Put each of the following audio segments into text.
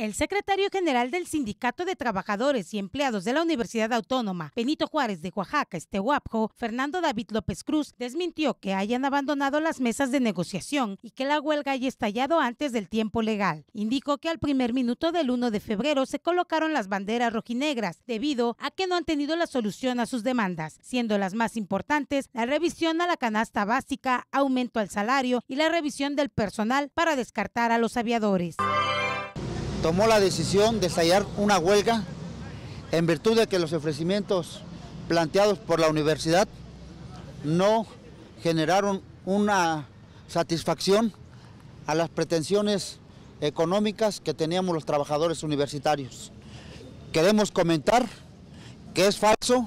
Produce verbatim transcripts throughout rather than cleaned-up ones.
El secretario general del Sindicato de Trabajadores y Empleados de la Universidad Autónoma Benito Juárez de Oaxaca, Ixtehuapjo, Fernando David López Cruz, desmintió que hayan abandonado las mesas de negociación y que la huelga haya estallado antes del tiempo legal. Indicó que al primer minuto del primero de febrero se colocaron las banderas rojinegras debido a que no han tenido la solución a sus demandas, siendo las más importantes la revisión a la canasta básica, aumento al salario y la revisión del personal para descartar a los aviadores. Tomó la decisión de estallar una huelga en virtud de que los ofrecimientos planteados por la universidad no generaron una satisfacción a las pretensiones económicas que teníamos los trabajadores universitarios. Queremos comentar que es falso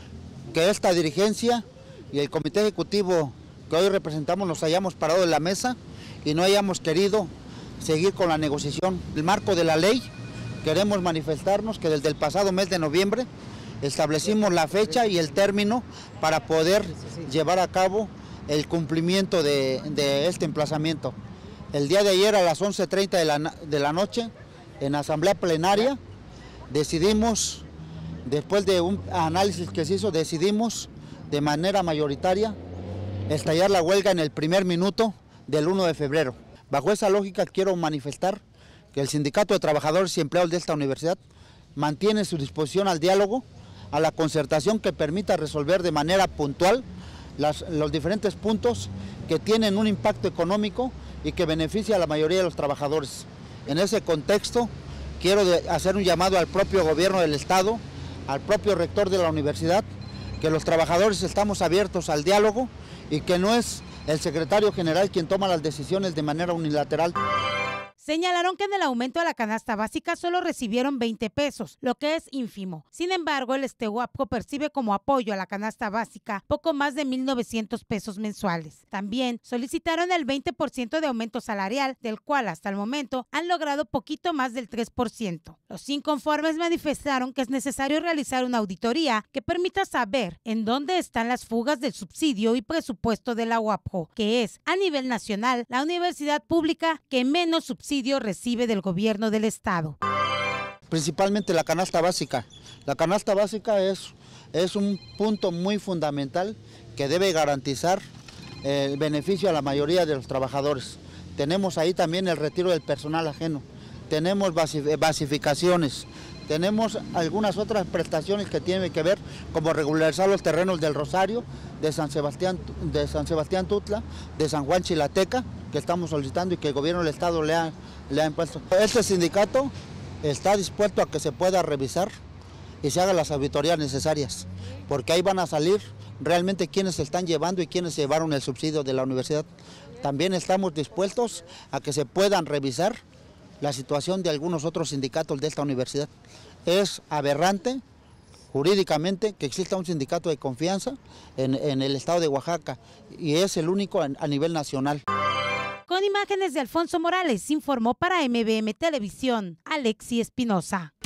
que esta dirigencia y el comité ejecutivo que hoy representamos nos hayamos parado de la mesa y no hayamos querido seguir con la negociación. En el marco de la ley queremos manifestarnos que desde el pasado mes de noviembre establecimos la fecha y el término para poder llevar a cabo el cumplimiento de, de este emplazamiento. El día de ayer a las once treinta de la, de la noche, en asamblea plenaria, decidimos, después de un análisis que se hizo, decidimos de manera mayoritaria estallar la huelga en el primer minuto del primero de febrero. Bajo esa lógica quiero manifestar que el Sindicato de Trabajadores y Empleados de esta universidad mantiene su disposición al diálogo, a la concertación que permita resolver de manera puntual las, los diferentes puntos que tienen un impacto económico y que beneficia a la mayoría de los trabajadores. En ese contexto quiero de, hacer un llamado al propio gobierno del Estado, al propio rector de la universidad, que los trabajadores estamos abiertos al diálogo y que no es el secretario general quien toma las decisiones de manera unilateral. Señalaron que en el aumento de la canasta básica solo recibieron veinte pesos, lo que es ínfimo. Sin embargo, el Ixtehuapjo percibe como apoyo a la canasta básica poco más de mil novecientos pesos mensuales. También solicitaron el veinte por ciento de aumento salarial, del cual hasta el momento han logrado poquito más del tres por ciento. Los inconformes manifestaron que es necesario realizar una auditoría que permita saber en dónde están las fugas del subsidio y presupuesto de la UAPJO, que es, a nivel nacional, la universidad pública que menos subsidio recibe del gobierno del estado. Principalmente la canasta básica. La canasta básica es, es un punto muy fundamental que debe garantizar el beneficio a la mayoría de los trabajadores. Tenemos ahí también el retiro del personal ajeno, tenemos basificaciones, tenemos algunas otras prestaciones que tienen que ver como regularizar los terrenos del Rosario, de San Sebastián, de San Sebastián Tutla, de San Juan Chilateca, que estamos solicitando y que el gobierno del estado le ha, le ha impuesto. Este sindicato está dispuesto a que se pueda revisar y se hagan las auditorías necesarias, porque ahí van a salir realmente quienes se están llevando y quienes llevaron el subsidio de la universidad. También estamos dispuestos a que se puedan revisar la situación de algunos otros sindicatos de esta universidad. Es aberrante jurídicamente que exista un sindicato de confianza en, en el estado de Oaxaca y es el único a, a nivel nacional. Con imágenes de Alfonso Morales, informó para M B M Televisión, Alexi Espinosa.